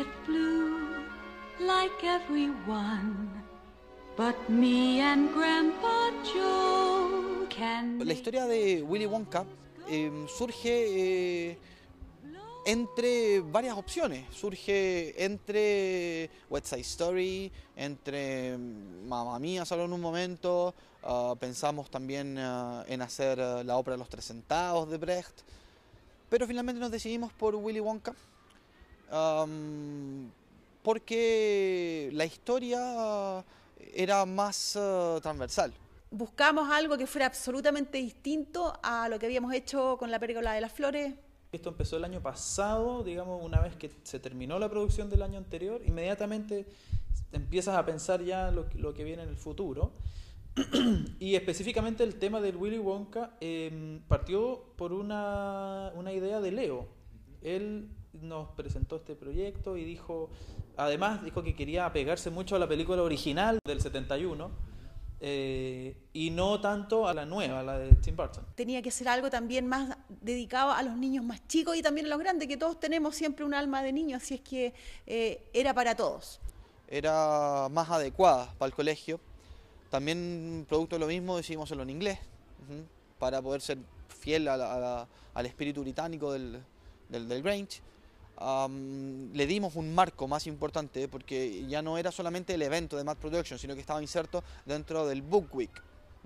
jet blue like everyone, but me and Grandpa Joe can... La historia de Willy Wonka surge entre varias opciones. Surge entre West Side Story, entre Mamma Mía solo en un momento, pensamos también en hacer la ópera Los Tres Centavos de Brecht, pero finalmente nos decidimos por Willy Wonka porque la historia era más transversal. Buscamos algo que fuera absolutamente distinto a lo que habíamos hecho con la película de las flores. Esto empezó el año pasado, digamos, una vez que se terminó la producción del año anterior, inmediatamente empiezas a pensar ya lo que viene en el futuro. Y específicamente el tema del Willy Wonka partió por una idea de Leo. Él nos presentó este proyecto y además dijo que quería apegarse mucho a la película original del 71, y no tanto a la nueva, la de Tim Burton. Tenía que ser algo también más dedicado a los niños más chicos y también a los grandes, que todos tenemos siempre un alma de niño, así es que era para todos. Era más adecuada para el colegio. También, producto de lo mismo, decidimos hacerlo en inglés, para poder ser fiel al espíritu británico del Grange. Le dimos un marco más importante porque ya no era solamente el evento de Mad Production, sino que estaba inserto dentro del Book Week.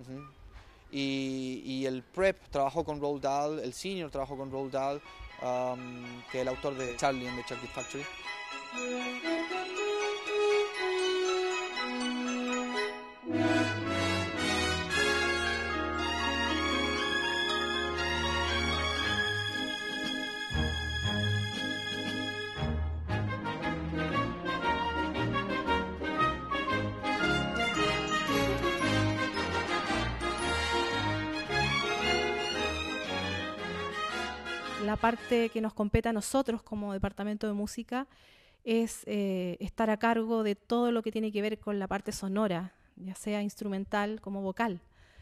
Y el Prep trabajó con Roald Dahl, el Senior trabajó con Roald Dahl, que es el autor de Charlie and the Chocolate Factory. La parte que nos compete a nosotros como departamento de música es estar a cargo de todo lo que tiene que ver con la parte sonora, ya sea instrumental como vocal.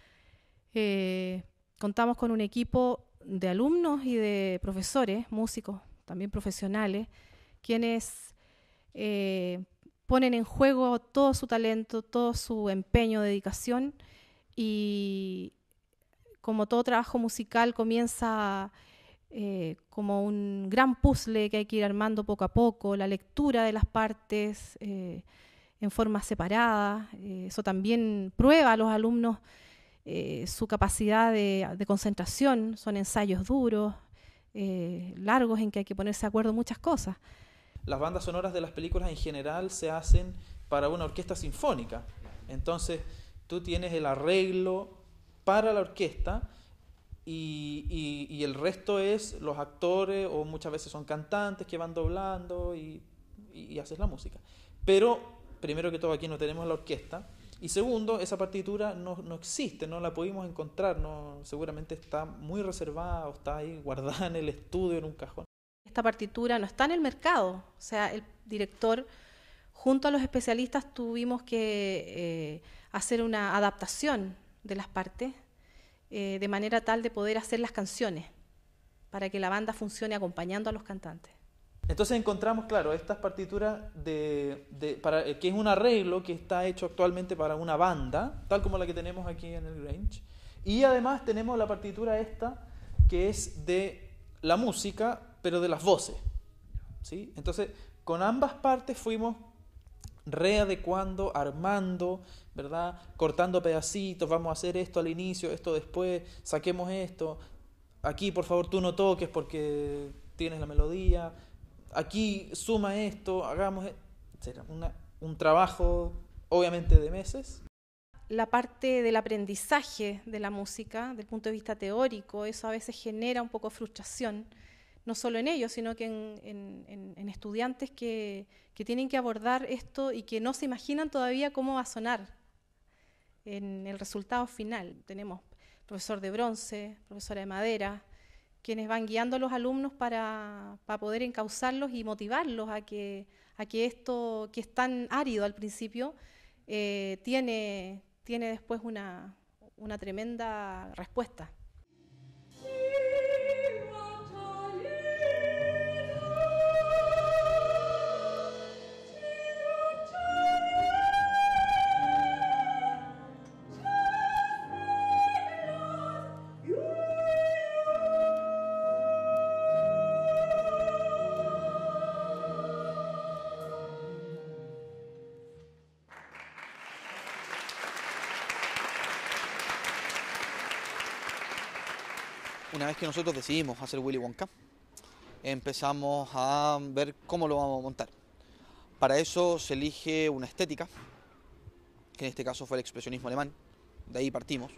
Contamos con un equipo de alumnos y de profesores, músicos, también profesionales, quienes ponen en juego todo su talento, todo su empeño, dedicación, y como todo trabajo musical comienza como un gran puzzle que hay que ir armando poco a poco, la lectura de las partes en forma separada. Eso también prueba a los alumnos su capacidad de concentración. Son ensayos duros, largos, en que hay que ponerse de acuerdo en muchas cosas. Las bandas sonoras de las películas en general se hacen para una orquesta sinfónica. Entonces tú tienes el arreglo para la orquesta, y el resto es los actores, o muchas veces son cantantes que van doblando y haces la música. Pero, primero que todo, aquí no tenemos la orquesta, y segundo, esa partitura no existe, no la pudimos encontrar, seguramente está muy reservada o está ahí guardada en el estudio, en un cajón. Esta partitura no está en el mercado, o sea, el director, junto a los especialistas, tuvimos que hacer una adaptación de las partes, de manera tal de poder hacer las canciones para que la banda funcione acompañando a los cantantes. Entonces encontramos, claro, estas partituras que es un arreglo que está hecho actualmente para una banda, tal como la que tenemos aquí en el Grange, y además tenemos la partitura esta que es de la música, pero de las voces, ¿sí? Entonces con ambas partes fuimos readecuando, armando, ¿verdad? Cortando pedacitos, vamos a hacer esto al inicio, esto después, saquemos esto, aquí por favor tú no toques porque tienes la melodía, aquí suma esto, hagamos, etc. Un trabajo obviamente de meses. La parte del aprendizaje de la música, del punto de vista teórico, eso a veces genera un poco de frustración, no solo en ellos, sino que en estudiantes que tienen que abordar esto y que no se imaginan todavía cómo va a sonar en el resultado final. Tenemos profesor de bronce, profesora de madera, quienes van guiando a los alumnos para poder encauzarlos y motivarlos a que esto, que es tan árido al principio, tiene después una tremenda respuesta. Una vez que nosotros decidimos hacer Willy Wonka, empezamos a ver cómo lo vamos a montar. Para eso se elige una estética, que en este caso fue el expresionismo alemán, de ahí partimos.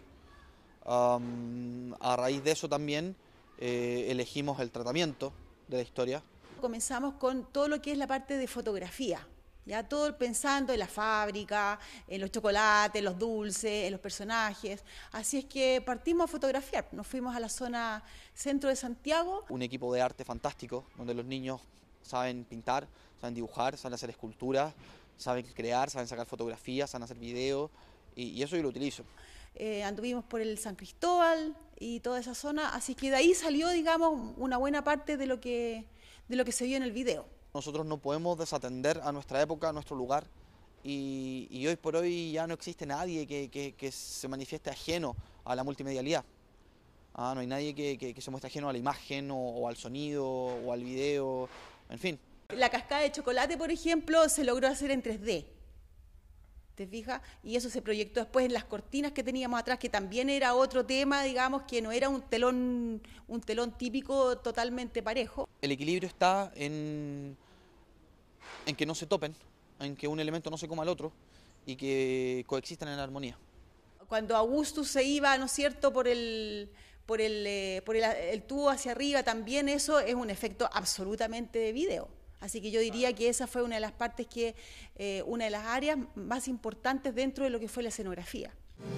A raíz de eso también elegimos el tratamiento de la historia. Comenzamos con todo lo que es la parte de fotografía, ya todo pensando en la fábrica, en los chocolates, en los dulces, en los personajes. Así es que partimos a fotografiar. Nos fuimos a la zona centro de Santiago. Un equipo de arte fantástico, donde los niños saben pintar, saben dibujar, saben hacer esculturas, saben crear, saben sacar fotografías, saben hacer videos, y eso yo lo utilizo. Anduvimos por el San Cristóbal y toda esa zona, así que de ahí salió, digamos, una buena parte de lo que se vio en el video. Nosotros no podemos desatender a nuestra época, a nuestro lugar, y hoy por hoy ya no existe nadie que se manifieste ajeno a la multimedialidad. No hay nadie que se muestre ajeno a la imagen o al sonido o al video, en fin. La cascada de chocolate, por ejemplo, se logró hacer en 3D. ¿Te fijas? Y eso se proyectó después en las cortinas que teníamos atrás, que también era otro tema, digamos, que no era un telón típico totalmente parejo. El equilibrio está en que no se topen, en que un elemento no se coma al otro y que coexistan en armonía. Cuando Augustus se iba, ¿no es cierto?, por el tubo hacia arriba, también eso es un efecto absolutamente de video. Así que yo diría que esa fue una de las partes una de las áreas más importantes dentro de lo que fue la escenografía.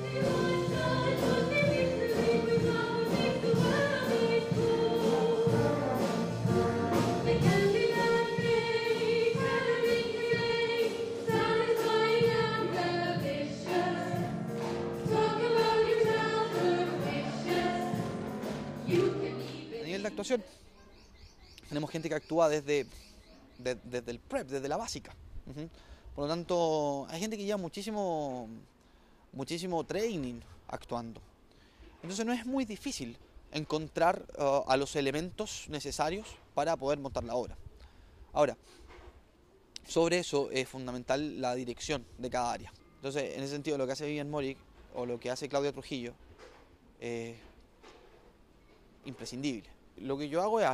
A nivel de actuación, tenemos gente que actúa desde el prep, desde la básica. Por lo tanto, hay gente que lleva muchísimo training actuando. Entonces no es muy difícil encontrar a los elementos necesarios para poder montar la obra. Ahora, sobre eso es fundamental la dirección de cada área. Entonces, en ese sentido, lo que hace Vivian Morig o lo que hace Claudia Trujillo es imprescindible. Lo que yo hago es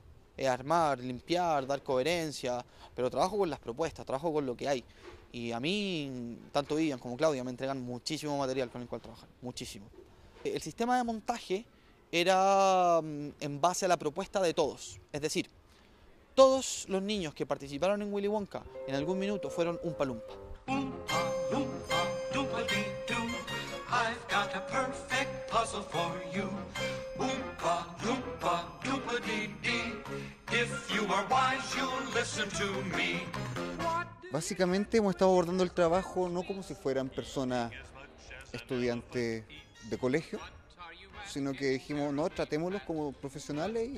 armar, limpiar, dar coherencia, pero trabajo con las propuestas, trabajo con lo que hay. Y a mí, tanto Vivian como Claudia me entregan muchísimo material con el cual trabajar, muchísimo. El sistema de montaje era en base a la propuesta de todos, es decir, todos los niños que participaron en Willy Wonka en algún minuto fueron Oompa Loompa. Oompa Loompa, Doompa-dee-doo, I've got a perfect puzzle for you. Oompa Loompa, Doompa-dee-dee, if you are wise, you'll listen to me. Básicamente hemos estado abordando el trabajo no como si fueran personas estudiantes de colegio, sino que dijimos, no, tratémoslos como profesionales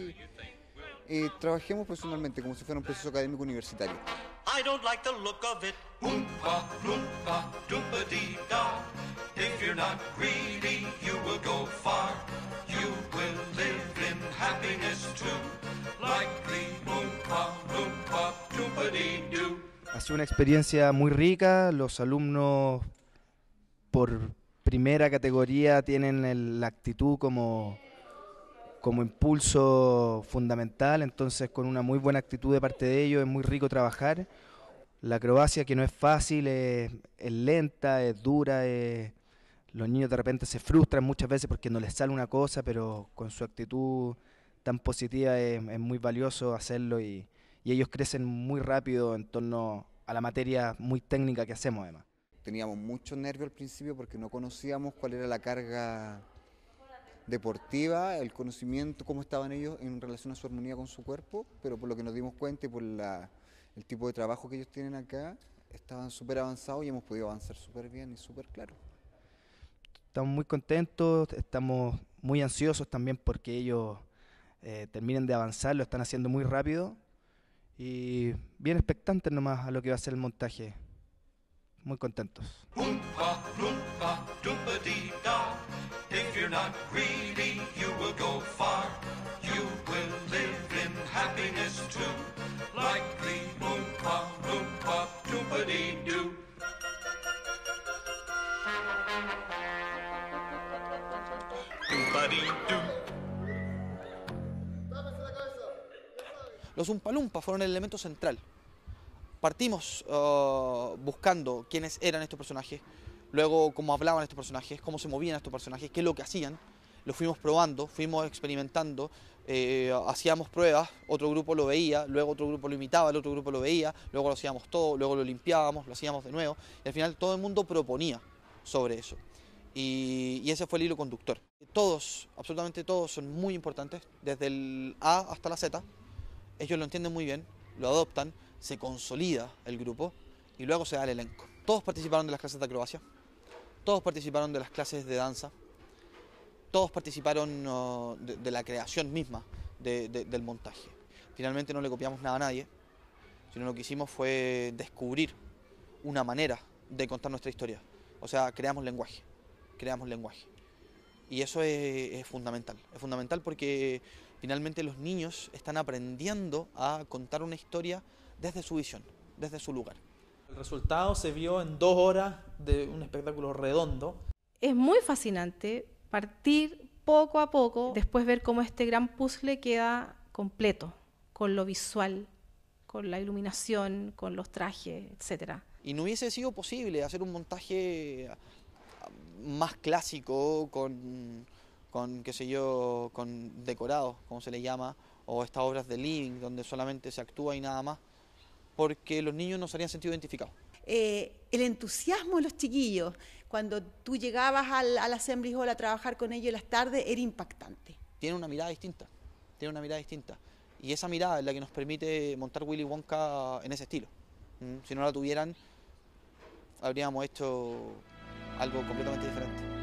y trabajemos profesionalmente como si fuera un proceso académico universitario. I don't like the look of it. Oompa Loompa, Doompa-dee-da. If you're not greedy, you will go far. You will live in happiness too, like the Oompa Loompa, Doompa-dee-doo. Ha sido una experiencia muy rica. Los alumnos por primera categoría tienen la actitud como impulso fundamental, entonces con una muy buena actitud de parte de ellos es muy rico trabajar. La acrobacia, que no es fácil, es lenta, es dura, los niños de repente se frustran muchas veces porque no les sale una cosa, pero con su actitud tan positiva es muy valioso hacerlo y ellos crecen muy rápido en torno a la materia muy técnica que hacemos además. Teníamos mucho nervio al principio porque no conocíamos cuál era la carga deportiva, el conocimiento, cómo estaban ellos en relación a su armonía con su cuerpo, pero por lo que nos dimos cuenta y por el tipo de trabajo que ellos tienen acá, estaban súper avanzados y hemos podido avanzar súper bien y súper claro. Estamos muy contentos, estamos muy ansiosos también porque ellos terminen de avanzar, lo están haciendo muy rápido y bien expectantes nomás a lo que va a ser el montaje. Muy contentos. Oompa Loompa, Doompa-dee-da. If you're not greedy, you will go far. You will live in happiness too, like the Oompa Loompa, Doompa-dee-doo. Doompa-dee-doo. Los Oompa Loompa fueron el elemento central. Partimos buscando quiénes eran estos personajes, luego cómo hablaban estos personajes, cómo se movían estos personajes, qué es lo que hacían. Lo fuimos probando, fuimos experimentando, hacíamos pruebas, otro grupo lo veía, luego otro grupo lo imitaba, el otro grupo lo veía, luego lo hacíamos todo, luego lo limpiábamos, lo hacíamos de nuevo, y al final todo el mundo proponía sobre eso. Y ese fue el hilo conductor. Todos, absolutamente todos, son muy importantes, desde el A hasta la Z. Ellos lo entienden muy bien, lo adoptan, se consolida el grupo y luego se da el elenco. Todos participaron de las clases de acrobacia, todos participaron de las clases de danza, todos participaron de la creación misma del montaje. Finalmente no le copiamos nada a nadie, sino lo que hicimos fue descubrir una manera de contar nuestra historia. O sea, creamos lenguaje. Y eso es fundamental porque finalmente los niños están aprendiendo a contar una historia desde su visión, desde su lugar. El resultado se vio en 2 horas de un espectáculo redondo. Es muy fascinante partir poco a poco, después ver cómo este gran puzzle queda completo, con lo visual, con la iluminación, con los trajes, etc. Y no hubiese sido posible hacer un montaje más clásico, con qué sé yo, con decorados, como se le llama, o estas obras de living, donde solamente se actúa y nada más, porque los niños no se habrían sentido identificados. El entusiasmo de los chiquillos, cuando tú llegabas al Assembly Hall a trabajar con ellos en las tardes, era impactante. Tiene una mirada distinta, y esa mirada es la que nos permite montar Willy Wonka en ese estilo. Si no la tuvieran, habríamos hecho algo completamente diferente.